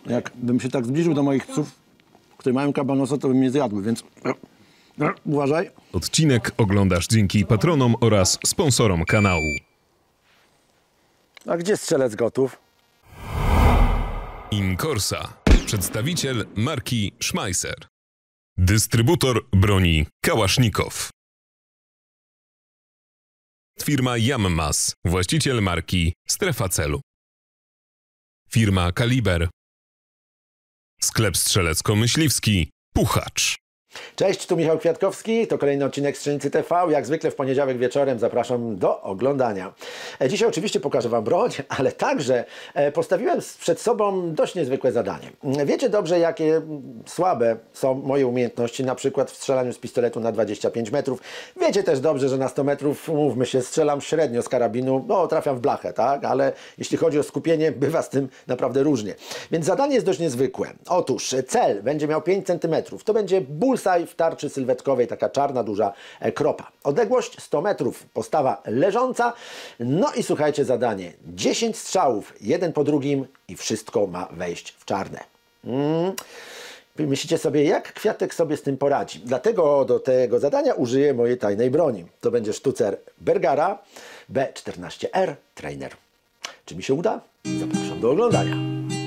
Jakbym się tak zbliżył do moich psów, które mają kabanosa, to by mnie zjadły, więc uważaj. Odcinek oglądasz dzięki patronom oraz sponsorom kanału. A gdzie strzelec gotów? Incorsa, przedstawiciel marki Schmeisser. Dystrybutor broni Kałasznikow. Firma Jammas, właściciel marki Strefa Celu. Firma Kaliber. Sklep strzelecko-myśliwski Puchacz. Cześć, tu Michał Kwiatkowski, to kolejny odcinek Strzelnicy TV. Jak zwykle w poniedziałek wieczorem zapraszam do oglądania. Dzisiaj oczywiście pokażę Wam broń, ale także postawiłem przed sobą dość niezwykłe zadanie. Wiecie dobrze, jakie słabe są moje umiejętności, na przykład w strzelaniu z pistoletu na 25 metrów. Wiecie też dobrze, że na 100 metrów, umówmy się, strzelam średnio z karabinu, no trafiam w blachę, tak? Ale jeśli chodzi o skupienie, bywa z tym naprawdę różnie. Więc zadanie jest dość niezwykłe. Otóż cel będzie miał 5 cm, to będzie bullseye w tarczy sylwetkowej, taka czarna, duża kropa. Odległość 100 metrów, postawa leżąca. No i słuchajcie, zadanie. 10 strzałów, jeden po drugim i wszystko ma wejść w czarne. Myślicie sobie, jak Kwiatek sobie z tym poradzi? Dlatego do tego zadania użyję mojej tajnej broni. To będzie sztucer Bergara B14R Trainer. Czy mi się uda? Zapraszam do oglądania.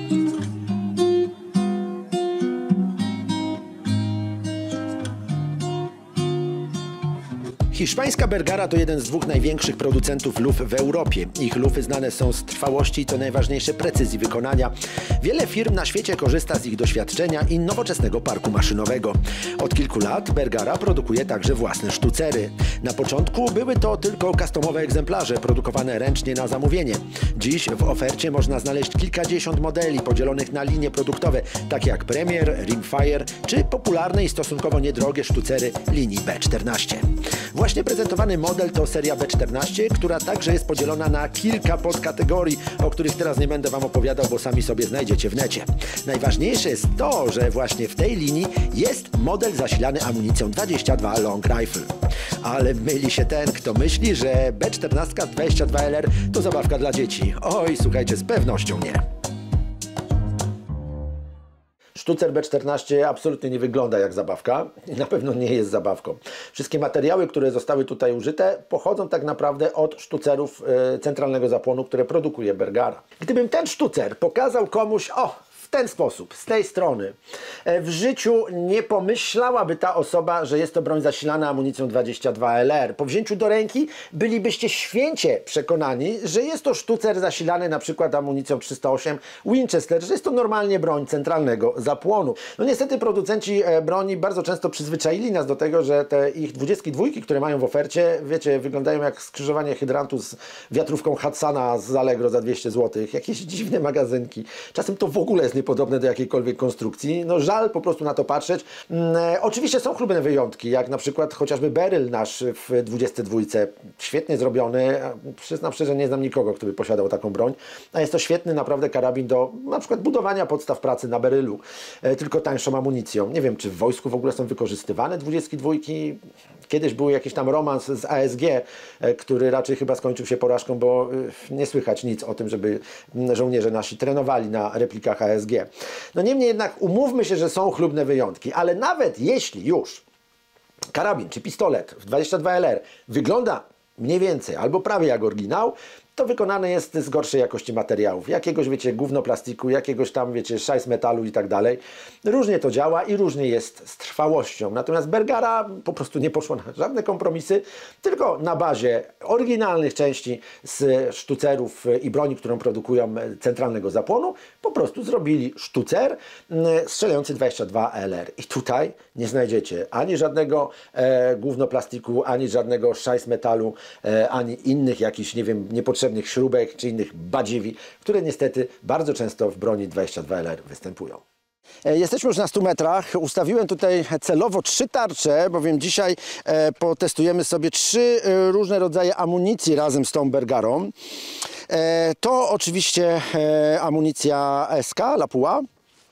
Hiszpańska Bergara to jeden z dwóch największych producentów luf w Europie. Ich lufy znane są z trwałości i to najważniejsze precyzji wykonania. Wiele firm na świecie korzysta z ich doświadczenia i nowoczesnego parku maszynowego. Od kilku lat Bergara produkuje także własne sztucery. Na początku były to tylko customowe egzemplarze produkowane ręcznie na zamówienie. Dziś w ofercie można znaleźć kilkadziesiąt modeli podzielonych na linie produktowe, takie jak Premier, Rimfire czy popularne i stosunkowo niedrogie sztucery linii B14. Właśnie prezentowany model to seria B14, która także jest podzielona na kilka podkategorii, o których teraz nie będę Wam opowiadał, bo sami sobie znajdziecie w necie. Najważniejsze jest to, że właśnie w tej linii jest model zasilany amunicją 22 Long Rifle. Ale myli się ten, kto myśli, że B14 22LR to zabawka dla dzieci. Oj, słuchajcie, z pewnością nie. Sztucer B14 absolutnie nie wygląda jak zabawka i na pewno nie jest zabawką. Wszystkie materiały, które zostały tutaj użyte, pochodzą tak naprawdę od sztucerów centralnego zapłonu, które produkuje Bergara. Gdybym ten sztucer pokazał komuś, w ten sposób, z tej strony, w życiu nie pomyślałaby ta osoba, że jest to broń zasilana amunicją 22LR. Po wzięciu do ręki bylibyście święcie przekonani, że jest to sztucer zasilany na przykład amunicją 308 Winchester, że jest to normalnie broń centralnego zapłonu. No niestety producenci broni bardzo często przyzwyczaili nas do tego, że te ich 22, które mają w ofercie, wiecie, wyglądają jak skrzyżowanie hydrantu z wiatrówką Hudsona z Allegro za 200 zł. Jakieś dziwne magazynki. Czasem to w ogóle jest niepodobne do jakiejkolwiek konstrukcji. No żal po prostu na to patrzeć. Oczywiście są chlubne wyjątki, jak na przykład chociażby Beryl nasz w 22. Świetnie zrobiony. Przyznam szczerze, nie znam nikogo, kto by posiadał taką broń. A jest to świetny naprawdę karabin do na przykład budowania podstaw pracy na Berylu. Tylko tańszą amunicją. Nie wiem, czy w wojsku w ogóle są wykorzystywane 22. Kiedyś był jakiś tam romans z ASG, który raczej chyba skończył się porażką, bo nie słychać nic o tym, żeby żołnierze nasi trenowali na replikach ASG. No niemniej jednak umówmy się, że są chlubne wyjątki, ale nawet jeśli już karabin czy pistolet w 22LR wygląda mniej więcej albo prawie jak oryginał, to wykonane jest z gorszej jakości materiałów. Jakiegoś, wiecie, gówno plastiku, jakiegoś tam, wiecie, szajs metalu i tak dalej. Różnie to działa i różnie jest z trwałością. Natomiast Bergara po prostu nie poszła na żadne kompromisy, tylko na bazie oryginalnych części z sztucerów i broni, którą produkują centralnego zapłonu, po prostu zrobili sztucer strzelający 22LR. I tutaj nie znajdziecie ani żadnego gówno plastiku, ani żadnego szajs metalu, ani innych jakichś, nie wiem, niepotrzebnych śrubek czy innych badziewi, które niestety bardzo często w broni 22LR występują. Jesteśmy już na 100 metrach. Ustawiłem tutaj celowo 3 tarcze, bowiem dzisiaj potestujemy sobie 3 różne rodzaje amunicji razem z tą Bergarą. To oczywiście amunicja SK, Lapua.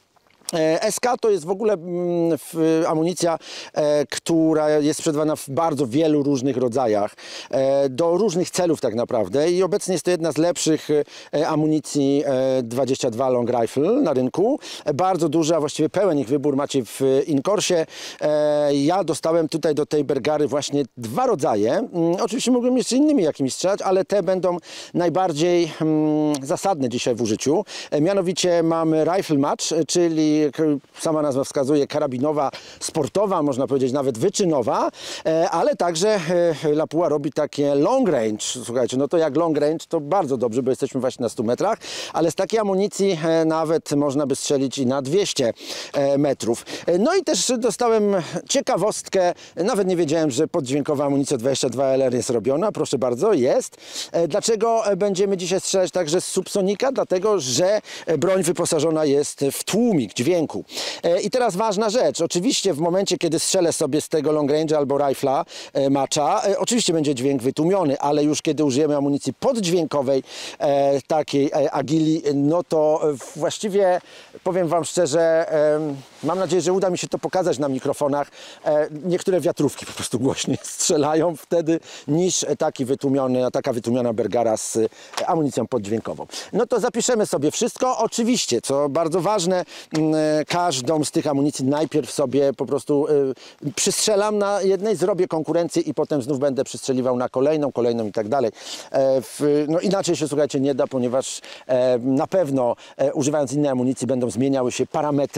SK to jest w ogóle amunicja, która jest sprzedawana w bardzo wielu różnych rodzajach, do różnych celów tak naprawdę i obecnie jest to jedna z lepszych amunicji 22 Long Rifle na rynku. Bardzo duża, właściwie pełen ich wybór macie w Incoursie. Ja dostałem tutaj do tej Bergary właśnie dwa rodzaje. Oczywiście mógłbym jeszcze innymi jakimiś strzelać, ale te będą najbardziej zasadne dzisiaj w użyciu. Mianowicie mamy Rifle Match, czyli sama nazwa wskazuje, karabinowa, sportowa, można powiedzieć nawet wyczynowa, ale także Lapua robi takie long range. Słuchajcie, no to jak long range to bardzo dobrze, bo jesteśmy właśnie na 100 metrach, ale z takiej amunicji nawet można by strzelić i na 200 metrów. No i też dostałem ciekawostkę, nawet nie wiedziałem, że poddźwiękowa amunicja 22LR jest robiona, proszę bardzo, jest. Dlaczego będziemy dzisiaj strzelać także z Subsonika? Dlatego, że broń wyposażona jest w tłumik dźwięku. I teraz ważna rzecz, oczywiście w momencie, kiedy strzelę sobie z tego long range albo rifla Matcha, oczywiście będzie dźwięk wytłumiony, ale już kiedy użyjemy amunicji poddźwiękowej, takiej Agili, no to właściwie powiem wam szczerze, mam nadzieję, że uda mi się to pokazać na mikrofonach. Niektóre wiatrówki po prostu głośniej strzelają wtedy niż taka wytłumiona Bergara z amunicją poddźwiękową. No to zapiszemy sobie wszystko. Oczywiście, co bardzo ważne, każdą z tych amunicji najpierw sobie po prostu przystrzelam na jednej, zrobię konkurencję i potem znów będę przystrzeliwał na kolejną i tak dalej. No inaczej się, słuchajcie, nie da, ponieważ na pewno używając innej amunicji będą zmieniały się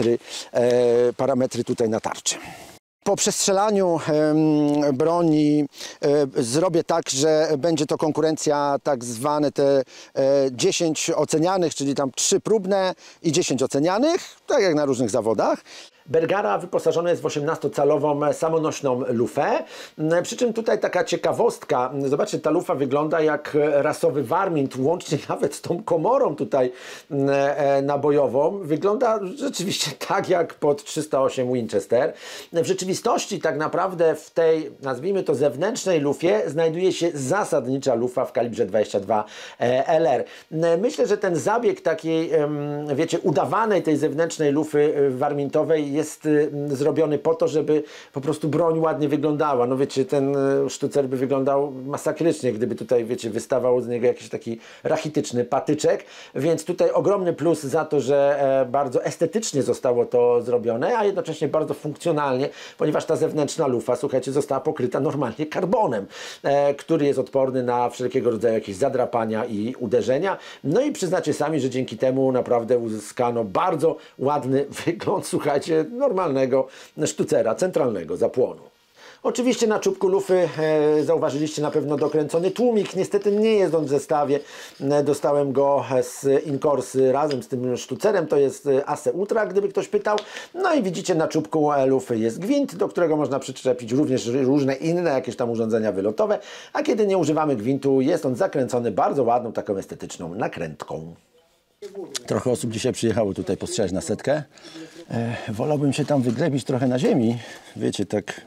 parametry tutaj na tarczy. Po przestrzelaniu broni zrobię tak, że będzie to konkurencja tak zwane te 10 ocenianych, czyli tam 3 próbne i 10 ocenianych, tak jak na różnych zawodach. Bergara wyposażona jest w 18-calową samonośną lufę, przy czym tutaj taka ciekawostka, zobaczcie, ta lufa wygląda jak rasowy warmint, łącznie nawet z tą komorą tutaj nabojową, wygląda rzeczywiście tak jak pod 308 Winchester. W rzeczywistości tak naprawdę w tej, nazwijmy to, zewnętrznej lufie znajduje się zasadnicza lufa w kalibrze 22 LR. Myślę, że ten zabieg takiej, wiecie, udawanej tej zewnętrznej lufy warmintowej jest zrobiony po to, żeby po prostu broń ładnie wyglądała. No wiecie, ten sztucer by wyglądał masakrycznie, gdyby tutaj, wiecie, wystawał z niego jakiś taki rachityczny patyczek, więc tutaj ogromny plus za to, że bardzo estetycznie zostało to zrobione, a jednocześnie bardzo funkcjonalnie, ponieważ ta zewnętrzna lufa, słuchajcie, została pokryta normalnie karbonem, który jest odporny na wszelkiego rodzaju jakieś zadrapania i uderzenia. No i przyznacie sami, że dzięki temu naprawdę uzyskano bardzo ładny wygląd, słuchajcie, normalnego sztucera centralnego zapłonu. Oczywiście na czubku lufy zauważyliście na pewno dokręcony tłumik. Niestety nie jest on w zestawie. Dostałem go z Incoursy razem z tym sztucerem. To jest Ace Ultra, gdyby ktoś pytał. No i widzicie, na czubku lufy jest gwint, do którego można przyczepić również różne inne jakieś tam urządzenia wylotowe. A kiedy nie używamy gwintu, jest on zakręcony bardzo ładną, taką estetyczną nakrętką. Trochę osób dzisiaj przyjechało tutaj postrzelać na setkę. Wolałbym się tam wyglebić trochę na ziemi, wiecie, tak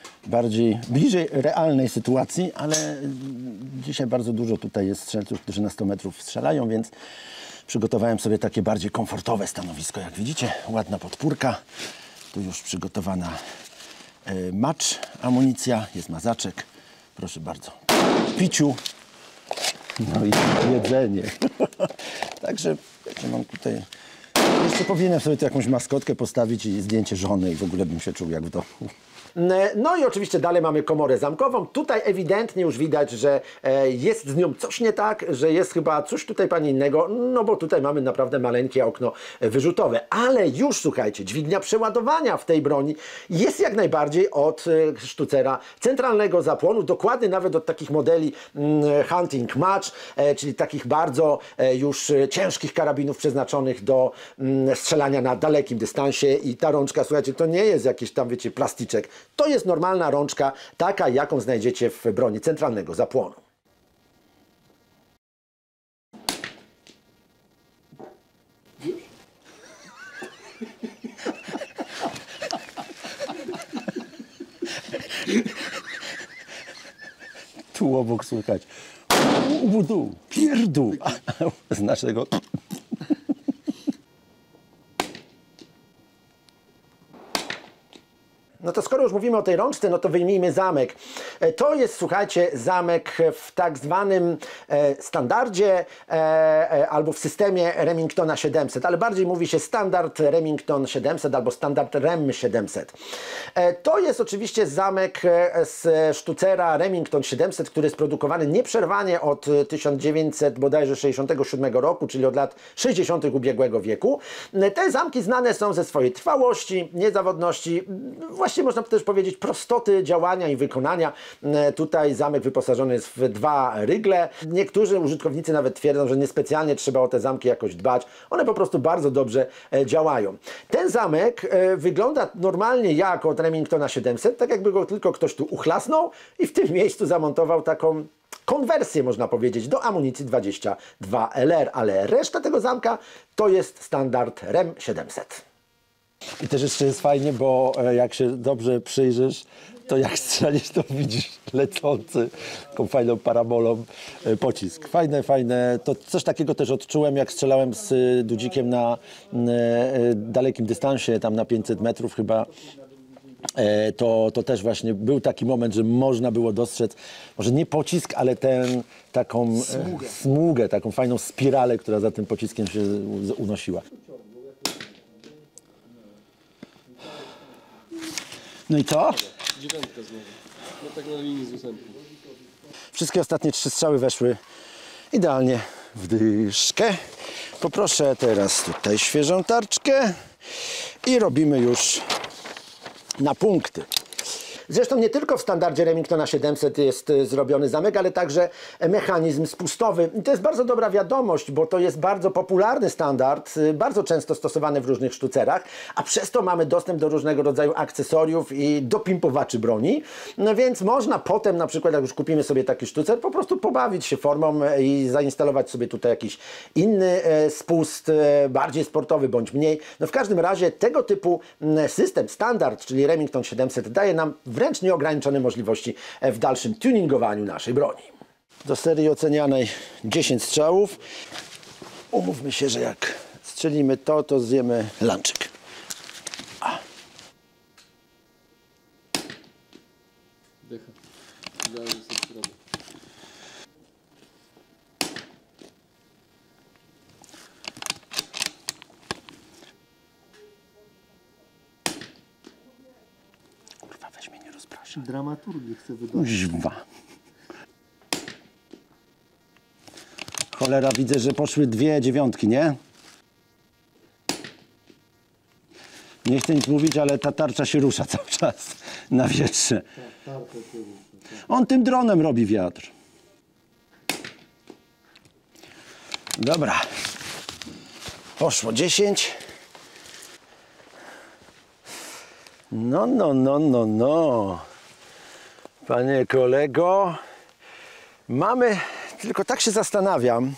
bliżej realnej sytuacji, ale dzisiaj bardzo dużo tutaj jest strzelców, którzy na 100 metrów strzelają, więc przygotowałem sobie takie bardziej komfortowe stanowisko. Jak widzicie, ładna podpórka, tu już przygotowana match, amunicja, jest mazaczek, proszę bardzo, piciu, no i jedzenie. Także mam tutaj, jeszcze powinienem sobie tu jakąś maskotkę postawić i zdjęcie żony i w ogóle bym się czuł jak w domu. No i oczywiście dalej mamy komorę zamkową. Tutaj ewidentnie już widać, że jest z nią coś nie tak, że jest chyba coś tutaj, panie, innego, no bo tutaj mamy naprawdę maleńkie okno wyrzutowe. Ale już, słuchajcie, dźwignia przeładowania w tej broni jest jak najbardziej od sztucera centralnego zapłonu, dokładnie nawet od takich modeli Hunting Match, czyli takich bardzo już ciężkich karabinów przeznaczonych do strzelania na dalekim dystansie i ta rączka, słuchajcie, to nie jest jakiś tam, wiecie, plastyczek. To jest normalna rączka, taka jaką znajdziecie w broni centralnego zapłonu. Tu obok słychać ubudu, pierdół z naszego No to skoro już mówimy o tej rączce, no to wyjmijmy zamek. To jest, słuchajcie, zamek w tak zwanym standardzie albo w systemie Remingtona 700, ale bardziej mówi się standard Remington 700 albo standard REM 700. To jest oczywiście zamek z sztucera Remington 700, który jest produkowany nieprzerwanie od 1967 roku, czyli od lat 60. ubiegłego wieku. Te zamki znane są ze swojej trwałości, niezawodności, właściwie można też powiedzieć prostoty działania i wykonania. Tutaj zamek wyposażony jest w 2 rygle. Niektórzy użytkownicy nawet twierdzą, że niespecjalnie trzeba o te zamki jakoś dbać. One po prostu bardzo dobrze działają. Ten zamek wygląda normalnie jak od Remingtona 700, tak jakby go tylko ktoś tu uchlasnął i w tym miejscu zamontował taką konwersję, można powiedzieć, do amunicji 22 LR, ale reszta tego zamka to jest standard REM 700. I też jeszcze jest fajnie, bo jak się dobrze przyjrzysz, to jak strzelisz, to widzisz lecący taką fajną parabolą pocisk. Fajne. To coś takiego też odczułem, jak strzelałem z Dudzikiem na dalekim dystansie, tam na 500 metrów chyba. To też właśnie był taki moment, że można było dostrzec, może nie pocisk, ale taką smugę, taką fajną spiralę, która za tym pociskiem się unosiła. No i co? 9 znowu. No tak na linii z 8. Wszystkie ostatnie 3 strzały weszły idealnie w dyszkę. Poproszę teraz tutaj świeżą tarczkę i robimy już na punkty. Zresztą nie tylko w standardzie Remingtona 700 jest zrobiony zamek, ale także mechanizm spustowy. I to jest bardzo dobra wiadomość, bo to jest bardzo popularny standard, bardzo często stosowany w różnych sztucerach, a przez to mamy dostęp do różnego rodzaju akcesoriów i dopimpowaczy broni. No więc można potem, na przykład jak już kupimy sobie taki sztucer, po prostu pobawić się formą i zainstalować sobie tutaj jakiś inny spust, bardziej sportowy bądź mniej. No w każdym razie tego typu system, standard, czyli Remington 700 daje nam wręcz nieograniczone możliwości w dalszym tuningowaniu naszej broni. Do serii ocenianej 10 strzałów. Umówmy się, że jak strzelimy to zjemy lunchek. Dycha. Idealnie sobie środek. Kurwa, weź mnie nie rozpraszaj. Dramaturgię chcę wydać. Kuźwa. Cholera, widzę, że poszły 2 dziewiątki, nie? Nie chcę nic mówić, ale ta tarcza się rusza cały czas na wietrze. On tym dronem robi wiatr. Dobra. Poszło 10. No. Panie kolego, mamy, tylko tak się zastanawiam,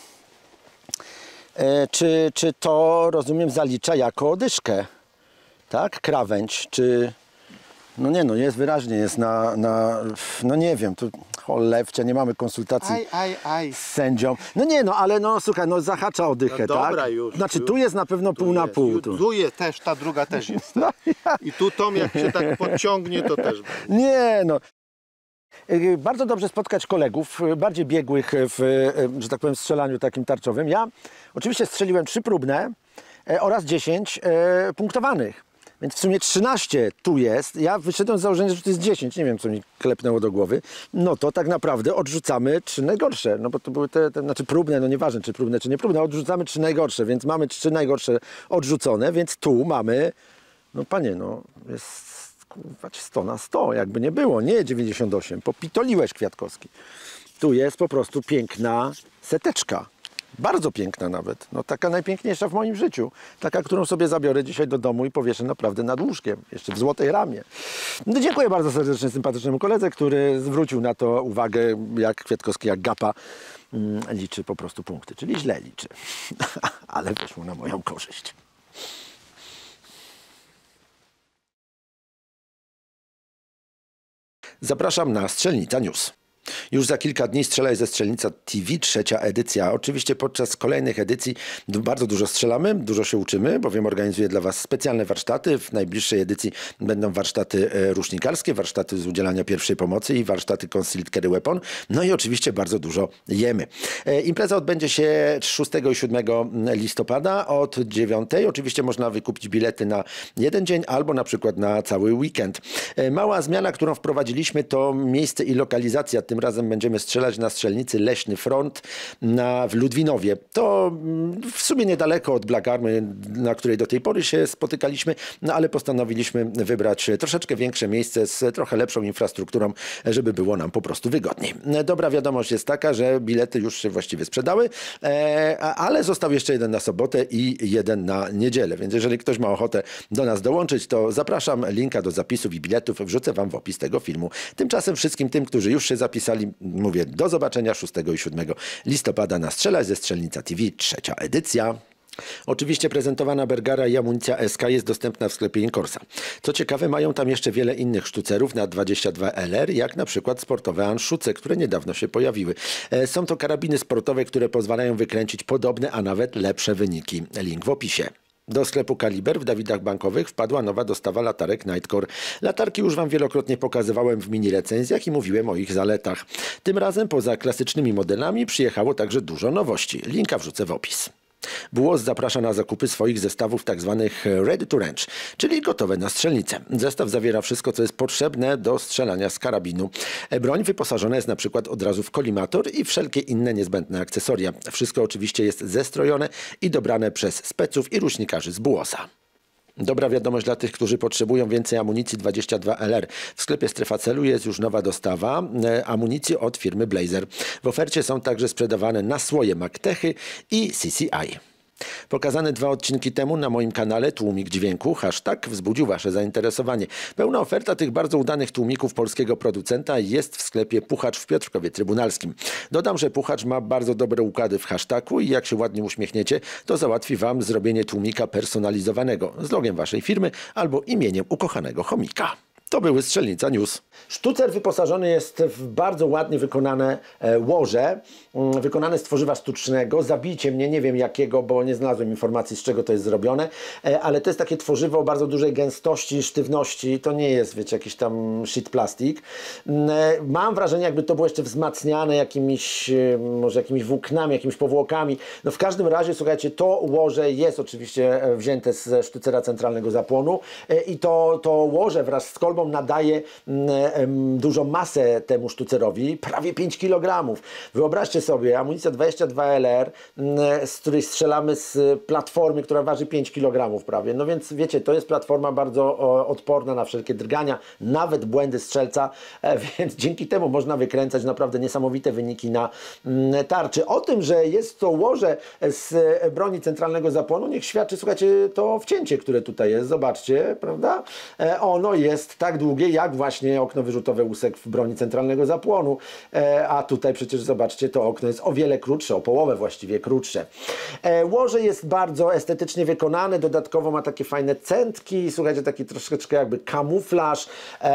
czy to, rozumiem, zalicza jako dyszkę, tak? Krawędź, czy... No nie, no jest wyraźnie, jest no nie wiem, tu cholewcia, nie mamy konsultacji z sędzią. No nie, no ale no słuchaj, no zahacza o dychę, No dobra, tak? już, Znaczy już. tu jest na pewno pół na pół. Tu. Tu jest też, ta druga też jest. I tu Tom, jak się tak podciągnie, to też będzie. Nie, no. Bardzo dobrze spotkać kolegów, bardziej biegłych w, że tak powiem, strzelaniu takim tarczowym. Ja oczywiście strzeliłem 3 próbne oraz 10 punktowanych. Więc w sumie 13 tu jest. Ja wyszedłem z założenia, że to jest 10. Nie wiem, co mi klepnęło do głowy. No to tak naprawdę odrzucamy 3 najgorsze. No bo to były te znaczy próbne, no nieważne czy próbne, czy niepróbne. Odrzucamy 3 najgorsze, więc mamy 3 najgorsze odrzucone. Więc tu mamy, no panie, no jest kurwa 100 na 100. Jakby nie było, nie 98. Popitoliłeś, Kwiatkowski. Tu jest po prostu piękna seteczka. Bardzo piękna nawet. No taka najpiękniejsza w moim życiu. Taka, którą sobie zabiorę dzisiaj do domu i powieszę naprawdę nad łóżkiem. Jeszcze w złotej ramie. No, dziękuję bardzo serdecznie sympatycznemu koledze, który zwrócił na to uwagę, jak Kwiatkowski, jak Gapa liczy po prostu punkty. Czyli źle liczy. Ale wyszło na moją korzyść. Zapraszam na Strzelnica News. Już za kilka dni Strzelaj ze Strzelnica TV, 3. edycja. Oczywiście podczas kolejnych edycji bardzo dużo strzelamy, dużo się uczymy, bowiem organizuję dla Was specjalne warsztaty. W najbliższej edycji będą warsztaty rusznikarskie, warsztaty z udzielania pierwszej pomocy i warsztaty Concealed Carry Weapon. No i oczywiście bardzo dużo jemy. Impreza odbędzie się 6 i 7 listopada od 9. Oczywiście można wykupić bilety na jeden dzień albo na przykład na cały weekend. Mała zmiana, którą wprowadziliśmy, to miejsce i lokalizacja. Tym razem będziemy strzelać na strzelnicy Leśny Front w Ludwinowie. To w sumie niedaleko od Black Army, na której do tej pory się spotykaliśmy, no ale postanowiliśmy wybrać troszeczkę większe miejsce z trochę lepszą infrastrukturą, żeby było nam po prostu wygodniej. Dobra wiadomość jest taka, że bilety już się właściwie sprzedały, ale został jeszcze jeden na sobotę i jeden na niedzielę, więc jeżeli ktoś ma ochotę do nas dołączyć, to zapraszam. Linka do zapisów i biletów wrzucę Wam w opis tego filmu. Tymczasem wszystkim tym, którzy już się zapisali, mówię do zobaczenia 6 i 7 listopada na Strzelaj ze Strzelnica TV, 3. edycja. Oczywiście prezentowana Bergara i amunicja SK jest dostępna w sklepie Incorsa. Co ciekawe, mają tam jeszcze wiele innych sztucerów na 22 LR, jak na przykład sportowe Anschuce, które niedawno się pojawiły. Są to karabiny sportowe, które pozwalają wykręcić podobne, a nawet lepsze wyniki. Link w opisie. Do sklepu Kaliber w Dawidach Bankowych wpadła nowa dostawa latarek Nightcore. Latarki już Wam wielokrotnie pokazywałem w mini recenzjach i mówiłem o ich zaletach. Tym razem poza klasycznymi modelami przyjechało także dużo nowości. Linka wrzucę w opis. BUOS zaprasza na zakupy swoich zestawów tzw. ready to range, czyli gotowe na strzelnicę. Zestaw zawiera wszystko, co jest potrzebne do strzelania z karabinu. Broń wyposażona jest na przykład od razu w kolimator i wszelkie inne niezbędne akcesoria. Wszystko oczywiście jest zestrojone i dobrane przez speców i ruśnikarzy z BUOS-a. Dobra wiadomość dla tych, którzy potrzebują więcej amunicji 22 LR. W sklepie Strefa Celu jest już nowa dostawa amunicji od firmy Blazer. W ofercie są także sprzedawane nasłoje McTechy i CCI. Pokazany 2 odcinki temu na moim kanale tłumik dźwięku, hashtag wzbudził Wasze zainteresowanie. Pełna oferta tych bardzo udanych tłumików polskiego producenta jest w sklepie Puchacz w Piotrkowie Trybunalskim. Dodam, że Puchacz ma bardzo dobre układy w hashtagu i jak się ładnie uśmiechniecie, to załatwi Wam zrobienie tłumika personalizowanego z logiem Waszej firmy albo imieniem ukochanego chomika. To były Strzelnica News. Sztucer wyposażony jest w bardzo ładnie wykonane łoże, wykonane z tworzywa sztucznego. Zabijcie mnie, nie wiem jakiego, bo nie znalazłem informacji, z czego to jest zrobione, ale to jest takie tworzywo o bardzo dużej gęstości, sztywności. To nie jest, wiecie, jakiś tam shit plastik. Mam wrażenie, jakby to było jeszcze wzmacniane jakimiś, może jakimiś włóknami, jakimiś powłokami. No w każdym razie, słuchajcie, to łoże jest oczywiście wzięte ze sztucera centralnego zapłonu i to łoże wraz z kolbą nadaje dużą masę temu sztucerowi, prawie 5 kg. Wyobraźcie sobie, amunicja 22 LR, z której strzelamy z platformy, która waży 5 kg prawie. No więc wiecie, to jest platforma bardzo odporna na wszelkie drgania, nawet błędy strzelca, więc dzięki temu można wykręcać naprawdę niesamowite wyniki na tarczy. O tym, że jest to łoże z broni centralnego zapłonu, niech świadczy, słuchajcie, to wcięcie, które tutaj jest. Zobaczcie, prawda? Ono jest tak długie, jak właśnie okno wyrzutowe łusek w broni centralnego zapłonu, a tutaj przecież zobaczcie, to okno jest o wiele krótsze, o połowę właściwie krótsze. Łoże jest bardzo estetycznie wykonane, dodatkowo ma takie fajne centki, słuchajcie, taki troszeczkę jakby kamuflaż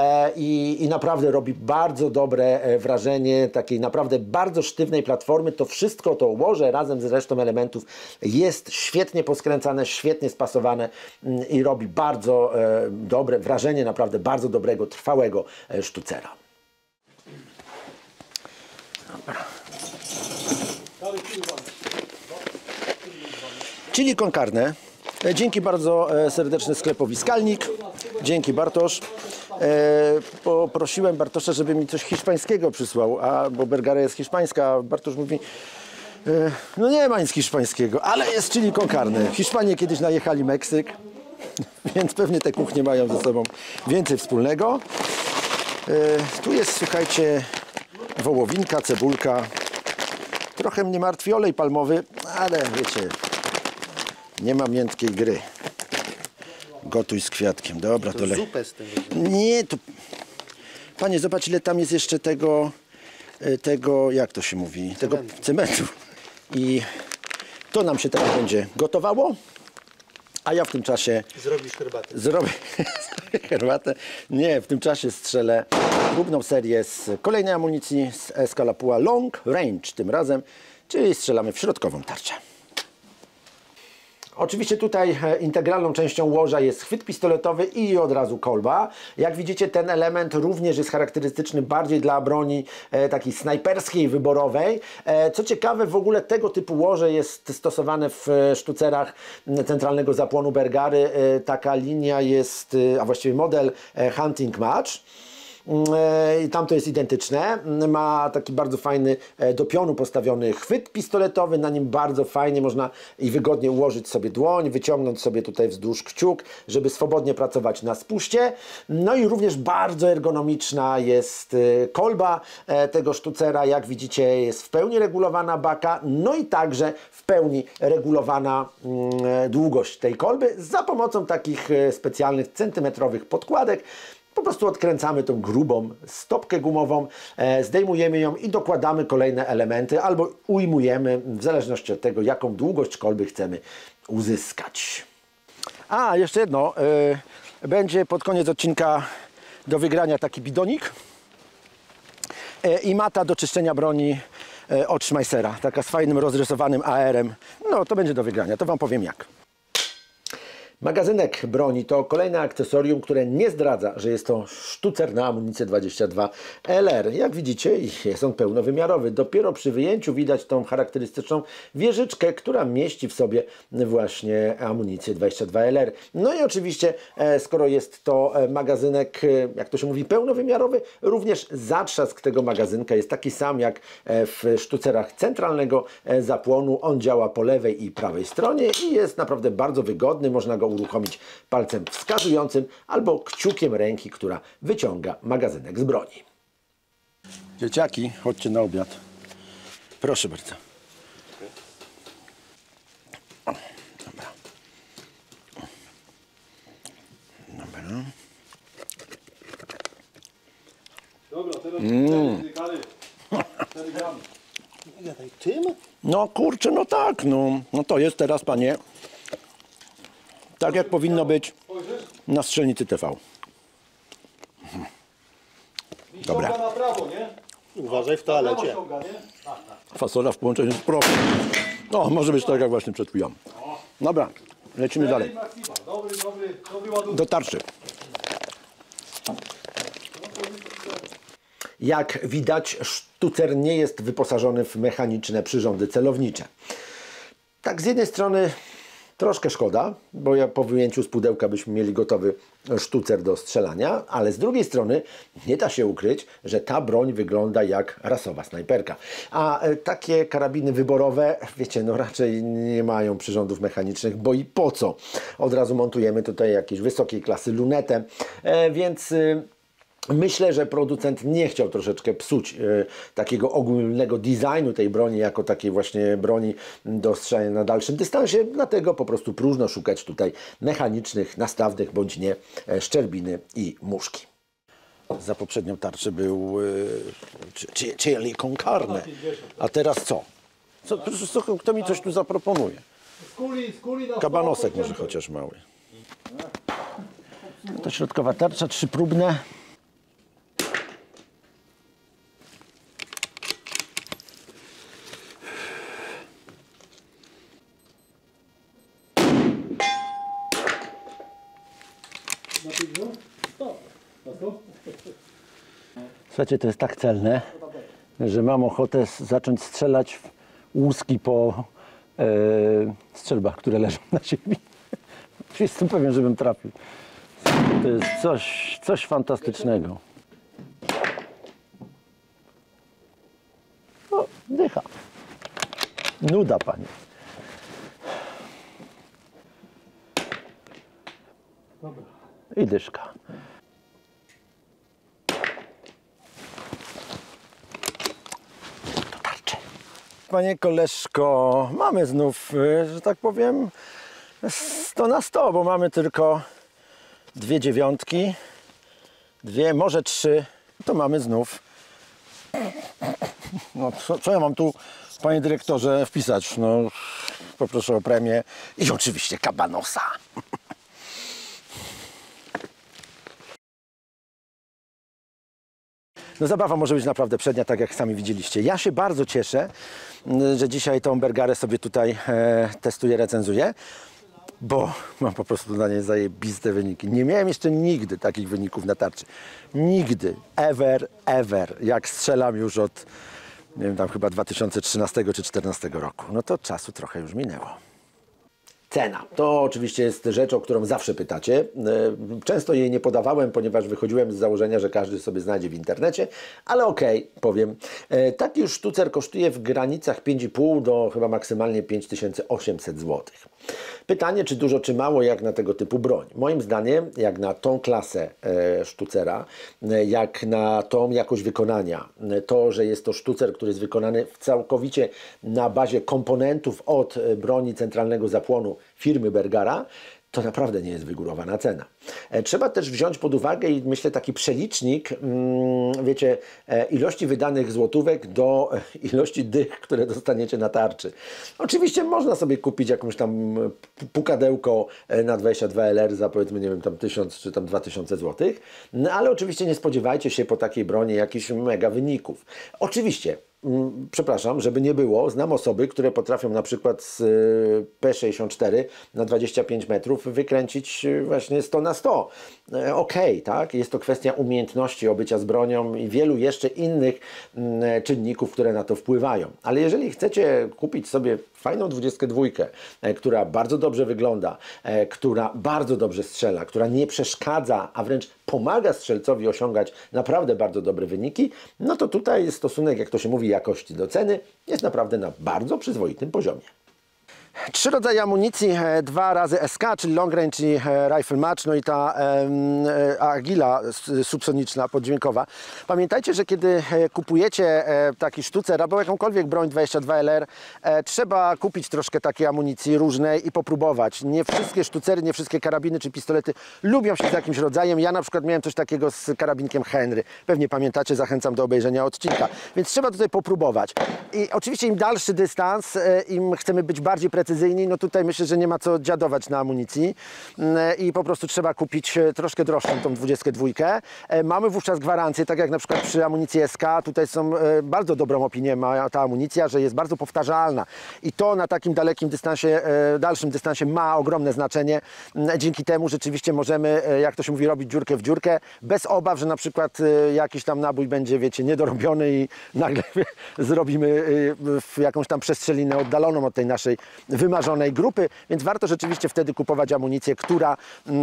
i naprawdę robi bardzo dobre wrażenie takiej naprawdę bardzo sztywnej platformy. To wszystko, to łoże razem z resztą elementów jest świetnie poskręcane, świetnie spasowane i robi bardzo dobre wrażenie, naprawdę bardzo dobrego, trwałego sztucera. Dobra. Chili con carne. Dzięki bardzo serdeczny sklepowi Skalnik. Dzięki Bartosz. Poprosiłem Bartosza, żeby mi coś hiszpańskiego przysłał, bo Bergara jest hiszpańska. Bartosz mówi, no nie ma nic hiszpańskiego, ale jest chili con carne. Hiszpanie kiedyś najechali Meksyk, więc pewnie te kuchnie mają ze sobą więcej wspólnego. Tu jest, słuchajcie, wołowinka, cebulka. Trochę mnie martwi olej palmowy, ale wiecie, nie ma miętkiej gry. Gotuj z kwiatkiem. Dobra, to zupę z tego. Nie, to... Panie, zobacz, ile tam jest jeszcze tego, jak to się mówi, tego cementu. I to nam się teraz będzie gotowało. A ja w tym czasie Zrobisz herbatę. zrobię herbatę. Nie, w tym czasie strzelę próbną serię z kolejnej amunicji z Escalapua Long Range tym razem, czyli strzelamy w środkową tarczę. Oczywiście tutaj integralną częścią łoża jest chwyt pistoletowy i od razu kolba. Jak widzicie, ten element również jest charakterystyczny bardziej dla broni takiej snajperskiej, wyborowej. Co ciekawe, w ogóle tego typu łoże jest stosowane w sztucerach centralnego zapłonu Bergary. Taka linia jest, a właściwie model Hunting Match. I tam to jest identyczne. Ma taki bardzo fajny do pionu postawiony chwyt pistoletowy. Na nim bardzo fajnie można i wygodnie ułożyć sobie dłoń, wyciągnąć sobie tutaj wzdłuż kciuk, żeby swobodnie pracować na spuście. No i również bardzo ergonomiczna jest kolba tego sztucera. Jak widzicie, jest w pełni regulowana baka, no i także w pełni regulowana długość tej kolby za pomocą takich specjalnych centymetrowych podkładek. Po prostu odkręcamy tą grubą stopkę gumową, zdejmujemy ją i dokładamy kolejne elementy albo ujmujemy w zależności od tego, jaką długość kolby chcemy uzyskać. A, jeszcze jedno. Będzie pod koniec odcinka do wygrania taki bidonik i mata do czyszczenia broni od Schmeissera. Taka z fajnym rozrysowanym AR-em. No, to będzie do wygrania. To Wam powiem jak. Magazynek broni to kolejne akcesorium, które nie zdradza, że jest to sztucer na amunicję 22 LR. Jak widzicie, jest on pełnowymiarowy. Dopiero przy wyjęciu widać tą charakterystyczną wieżyczkę, która mieści w sobie właśnie amunicję 22 LR. No i oczywiście, skoro jest to magazynek, jak to się mówi, pełnowymiarowy, również zatrzask tego magazynka jest taki sam jak w sztucerach centralnego zapłonu. On działa po lewej i prawej stronie i jest naprawdę bardzo wygodny. Można go uruchomić palcem wskazującym albo kciukiem ręki, która wyciąga magazynek z broni. Dzieciaki, chodźcie na obiad. Proszę bardzo. Dobra. Dobra. Dobra, teraz 4 gramy. Tym? No kurczę, no tak, no to jest teraz, panie, tak jak powinno być na Strzelnicy TV. Dobra. Na prawo, nie? Uważaj w toalecie. Fasola w połączeniu z profem. No, może być tak jak właśnie przed chwilą. Dobra, lecimy dalej. Dobry ładunek. Do tarczy. Jak widać, sztucer nie jest wyposażony w mechaniczne przyrządy celownicze. Tak z jednej strony troszkę szkoda, bo po wyjęciu z pudełka byśmy mieli gotowy sztucer do strzelania, ale z drugiej strony nie da się ukryć, że ta broń wygląda jak rasowa snajperka. A takie karabiny wyborowe, wiecie, no raczej nie mają przyrządów mechanicznych, bo i po co? Od razu montujemy tutaj jakieś wysokiej klasy lunetę, więc myślę, że producent nie chciał troszeczkę psuć takiego ogólnego designu tej broni, jako takiej właśnie broni do strzelania na dalszym dystansie, dlatego po prostu próżno szukać tutaj mechanicznych, nastawnych bądź nie szczerbiny i muszki. Za poprzednią tarczę był chili con carne, a teraz co? Kto mi coś tu zaproponuje? Kabanosek może chociaż mały. To środkowa tarcza, 3 próbne. Słuchajcie, to jest tak celne, że mam ochotę zacząć strzelać w łuski po strzelbach, które leżą na ziemi. Jestem pewien, żebym trafił. To jest coś fantastycznego. O, dycha. Nuda, panie. I dyszka. Do tarczy. Panie koleżko, mamy znów, że tak powiem, 100 na 100, bo mamy tylko 2 dziewiątki, 2, może 3, to mamy znów No co ja mam tu, panie dyrektorze, wpisać? No, poproszę o premię i oczywiście kabanosa. No zabawa może być naprawdę przednia, tak jak sami widzieliście. Ja się bardzo cieszę, że dzisiaj tą Bergarę sobie tutaj testuję, recenzuję, bo mam po prostu dla niej zajebiste wyniki. Nie miałem jeszcze nigdy takich wyników na tarczy. Nigdy, ever, jak strzelam już od, nie wiem, tam chyba 2013 czy 2014 roku. No to czasu trochę już minęło. Cena. To oczywiście jest rzecz, o którą zawsze pytacie. Często jej nie podawałem, ponieważ wychodziłem z założenia, że każdy sobie znajdzie w internecie, ale okej, powiem. Taki już sztucer kosztuje w granicach 5,5 do chyba maksymalnie 5800 zł. Pytanie, czy dużo, czy mało, jak na tego typu broń. Moim zdaniem, jak na tą klasę sztucera, jak na tą jakość wykonania, to, że jest to sztucer, który jest wykonany całkowicie na bazie komponentów od broni centralnego zapłonu firmy Bergara, to naprawdę nie jest wygórowana cena. Trzeba też wziąć pod uwagę i myślę taki przelicznik, wiecie, ilości wydanych złotówek do ilości dych, które dostaniecie na tarczy. Oczywiście można sobie kupić jakąś tam pukadełko na 22 LR za, powiedzmy, nie wiem, tam 1000 czy tam 2000 zł, no, ale oczywiście nie spodziewajcie się po takiej broni jakichś mega wyników. Oczywiście, przepraszam, żeby nie było, znam osoby, które potrafią na przykład z P64 na 25 metrów wykręcić właśnie 100 na 100. Okej, tak? Jest to kwestia umiejętności obycia z bronią i wielu jeszcze innych czynników, które na to wpływają. Ale jeżeli chcecie kupić sobie fajną 22, która bardzo dobrze wygląda, która bardzo dobrze strzela, która nie przeszkadza, a wręcz pomaga strzelcowi osiągać naprawdę bardzo dobre wyniki, no to tutaj stosunek, jak to się mówi, jakości do ceny jest naprawdę na bardzo przyzwoitym poziomie. 3 rodzaje amunicji, 2 razy SK, czyli long range i rifle match, no i ta Agila subsoniczna, poddźwiękowa. Pamiętajcie, że kiedy kupujecie taki sztucer albo jakąkolwiek broń 22 LR, trzeba kupić troszkę takiej amunicji różnej i popróbować. Nie wszystkie sztucery, nie wszystkie karabiny czy pistolety lubią się z jakimś rodzajem. Ja na przykład miałem coś takiego z karabinkiem Henry. Pewnie pamiętacie, zachęcam do obejrzenia odcinka. Więc trzeba tutaj popróbować. I oczywiście im dalszy dystans, im chcemy być bardziej precyzyjni, no tutaj myślę, że nie ma co dziadować na amunicji i po prostu trzeba kupić troszkę droższą tą 22. Mamy wówczas gwarancję, tak jak na przykład przy amunicji SK, tutaj są bardzo dobrą opinię ma ta amunicja, że jest bardzo powtarzalna i to na takim dalekim dystansie, dalszym dystansie ma ogromne znaczenie. Dzięki temu rzeczywiście możemy, jak to się mówi, robić dziurkę w dziurkę, bez obaw, że na przykład jakiś tam nabój będzie, wiecie, niedorobiony i nagle zrobimy jakąś tam przestrzelinę oddaloną od tej naszej wymarzonej grupy, więc warto rzeczywiście wtedy kupować amunicję, która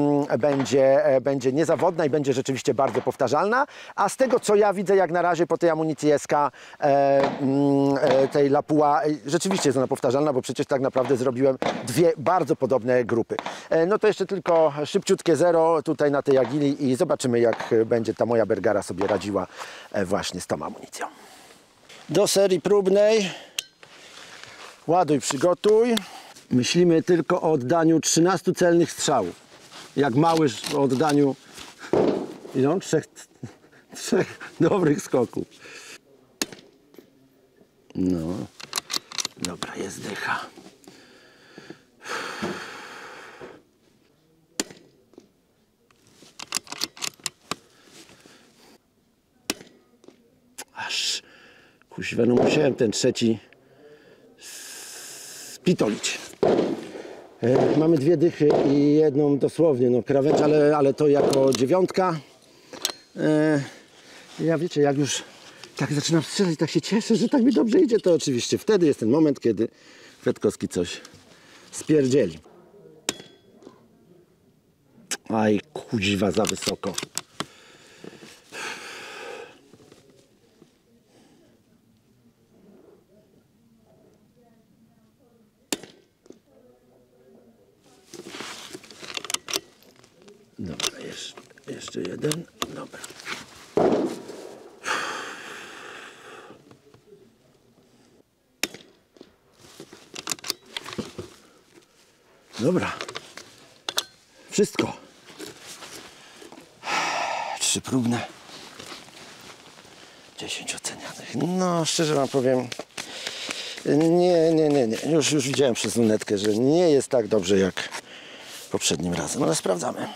będzie niezawodna i będzie rzeczywiście bardzo powtarzalna, a z tego, co ja widzę jak na razie po tej amunicji SK, tej Lapua, rzeczywiście jest ona powtarzalna, bo przecież tak naprawdę zrobiłem 2 bardzo podobne grupy. No to jeszcze tylko szybciutkie zero tutaj na tej Agili i zobaczymy, jak będzie ta moja Bergara sobie radziła właśnie z tą amunicją. Do serii próbnej ładuj, przygotuj. Myślimy tylko o oddaniu 13 celnych strzałów. Jak mały o oddaniu ile? 3 dobrych skoków. No, dobra, jest dycha. Aż, kuźwa, no musiałem ten trzeci spitolić. Mamy 2 dychy i jedną dosłownie, no krawędź, ale to jako 9. Ja wiecie, jak już tak zaczynam strzelać, tak się cieszę, że tak mi dobrze idzie, to oczywiście wtedy jest ten moment, kiedy Kwiatkowski coś spierdzieli. Aj, kuźwa, za wysoko. Dobra, jeszcze jeden. Dobra. Dobra. Wszystko. 3 próbne. 10 ocenianych. No, szczerze wam powiem, nie. Już widziałem przez lunetkę, że nie jest tak dobrze jak poprzednim razem, ale sprawdzamy.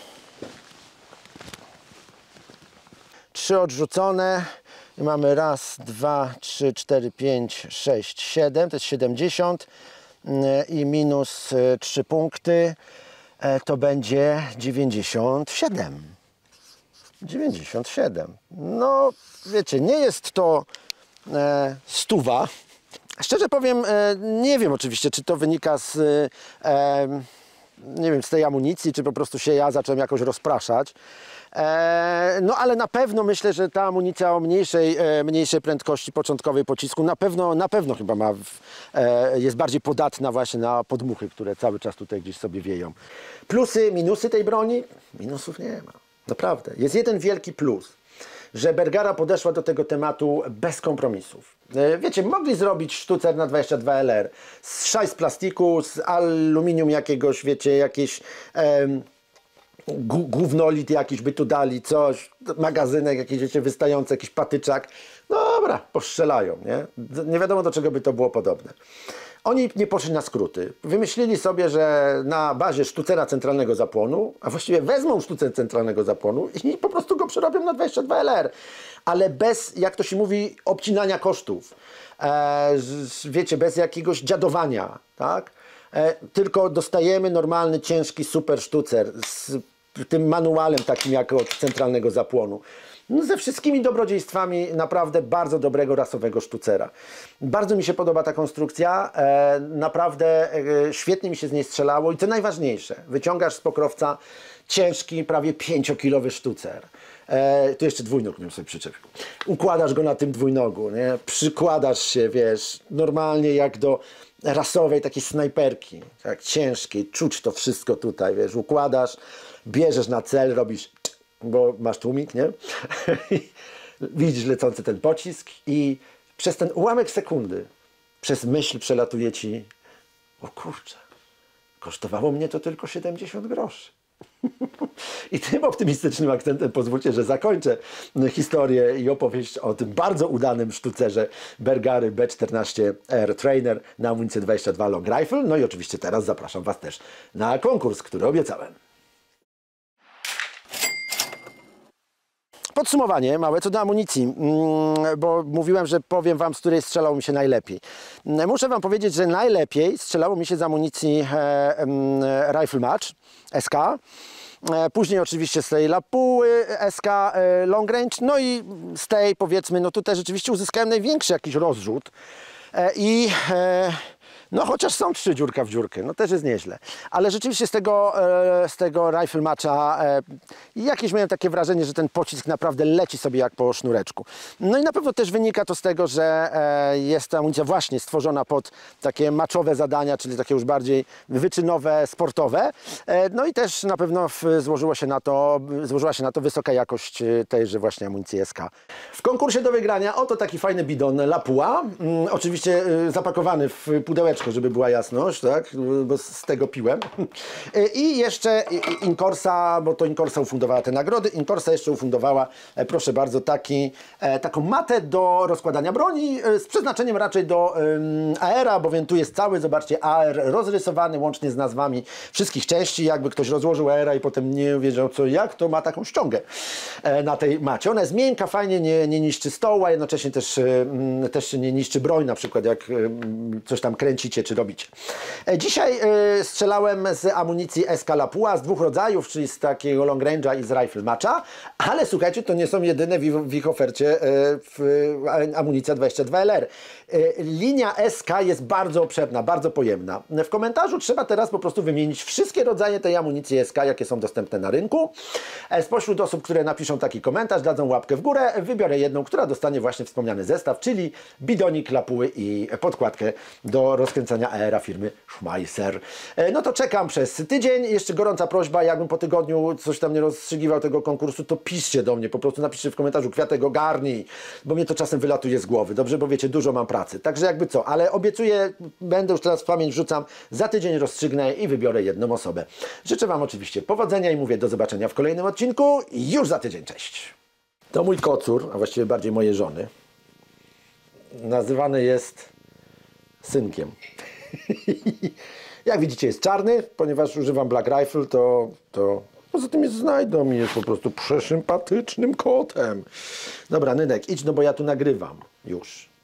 3 odrzucone. I mamy raz, 2, 3, 4, 5, 6, 7. To jest 70. I minus 3 punkty. To będzie 97. 97. No, wiecie, nie jest to 100. Szczerze powiem, nie wiem oczywiście, czy to wynika z, nie wiem, z tej amunicji, czy po prostu się ja zacząłem jakoś rozpraszać. No ale na pewno myślę, że ta amunicja o mniejszej prędkości początkowej pocisku na pewno chyba jest bardziej podatna właśnie na podmuchy, które cały czas tutaj gdzieś sobie wieją. Plusy, minusy tej broni? Minusów nie ma. Naprawdę. Jest jeden wielki plus, że Bergara podeszła do tego tematu bez kompromisów. Wiecie, mogli zrobić sztucer na 22 LR z szajs plastiku, z aluminium jakiegoś, wiecie, jakieś gównolit jakiś by tu dali, coś, magazynek jakiś, wiecie, wystający, jakiś patyczak. No dobra, postrzelają, nie? Nie wiadomo, do czego by to było podobne. Oni nie poszli na skróty. Wymyślili sobie, że na bazie sztucera centralnego zapłonu, a właściwie wezmą sztucer centralnego zapłonu i po prostu go przerobią na 22 LR. Ale bez, jak to się mówi, obcinania kosztów. Wiecie, bez jakiegoś dziadowania, tak? Tylko dostajemy normalny, ciężki, super sztucer z tym manualem takim jak od centralnego zapłonu. No, ze wszystkimi dobrodziejstwami naprawdę bardzo dobrego rasowego sztucera. Bardzo mi się podoba ta konstrukcja, naprawdę świetnie mi się z niej strzelało i co najważniejsze, wyciągasz z pokrowca ciężki, prawie 5-kilowy sztucer. Tu jeszcze dwójnóg bym sobie przyczepił. Układasz go na tym dwójnogu, nie? Przykładasz się, wiesz, normalnie jak do rasowej takiej snajperki, tak ciężkiej, czuć to wszystko tutaj, wiesz, układasz, bierzesz na cel, robisz, bo masz tłumik, nie? Widzisz lecący ten pocisk i przez ten ułamek sekundy, przez myśl przelatuje ci, o kurczę, kosztowało mnie to tylko 70 groszy. I tym optymistycznym akcentem pozwólcie, że zakończę historię i opowieść o tym bardzo udanym sztucerze Bergary B14R Trainer na amunicję 22 Long Rifle. No i oczywiście teraz zapraszam Was też na konkurs, który obiecałem. Podsumowanie małe co do amunicji, bo mówiłem, że powiem Wam, z której strzelało mi się najlepiej. Muszę Wam powiedzieć, że najlepiej strzelało mi się z amunicji Rifle Match SK. Później oczywiście z tej Lapuły SK Long Range, no i z tej, powiedzmy, no tutaj rzeczywiście uzyskałem największy jakiś rozrzut no chociaż są 3 dziurka w dziurkę, no też jest nieźle. Ale rzeczywiście z tego Rifle Matcha jakieś miałem takie wrażenie, że ten pocisk naprawdę leci sobie jak po sznureczku. No i na pewno też wynika to z tego, że jest to amunicja właśnie stworzona pod takie matchowe zadania, czyli takie już bardziej wyczynowe, sportowe. No i też na pewno złożyła się na to wysoka jakość tejże właśnie amunicji SK. W konkursie do wygrania oto taki fajny bidon Lapua, oczywiście zapakowany w pudełeczko, żeby była jasność, tak? Bo z tego piłem. I jeszcze Incorsa, bo to Incorsa ufundowała te nagrody. Incorsa jeszcze ufundowała, proszę bardzo, taką matę do rozkładania broni z przeznaczeniem raczej do AR-a, bowiem tu jest cały, zobaczcie, AR rozrysowany łącznie z nazwami wszystkich części. Jakby ktoś rozłożył AR-a i potem nie wiedział co i jak, to ma taką ściągę na tej macie. Ona jest miękka, fajnie, nie niszczy stołu, a jednocześnie też nie niszczy broń, na przykład jak coś tam kręcicie czy robicie. Dzisiaj strzelałem z amunicji SK Lapua z 2 rodzajów, czyli z takiego long range'a i z Rifle Matcha, ale słuchajcie, to nie są jedyne w ich ofercie amunicja 22 LR. Linia SK jest bardzo obszerna, bardzo pojemna. W komentarzu trzeba teraz po prostu wymienić wszystkie rodzaje tej amunicji SK, jakie są dostępne na rynku. Spośród osób, które napiszą taki komentarz, dadzą łapkę w górę, wybiorę jedną, która dostanie właśnie wspomniany zestaw, czyli bidonik Lapuły i podkładkę do rozkręcania AR-a firmy Schmeisser. No to czekam przez tydzień. Jeszcze gorąca prośba, jakbym po tygodniu coś tam nie rozstrzygiwał tego konkursu, to piszcie do mnie, po prostu napiszcie w komentarzu: Kwiatek, ogarnij, bo mnie to czasem wylatuje z głowy. Dobrze, bo wiecie, dużo mam pracy. Także jakby co, ale obiecuję, będę już teraz w pamięć wrzucam, za tydzień rozstrzygnę i wybiorę jedną osobę. Życzę Wam oczywiście powodzenia i mówię do zobaczenia w kolejnym odcinku już za tydzień. Cześć! To mój kocur, a właściwie bardziej mojej żony. nazywany jest synkiem. Jak widzicie, jest czarny, ponieważ używam Black Rifle, to poza tym jest znajdą i jest po prostu przesympatycznym kotem. Dobra, Nynek, idź, no bo ja tu nagrywam już.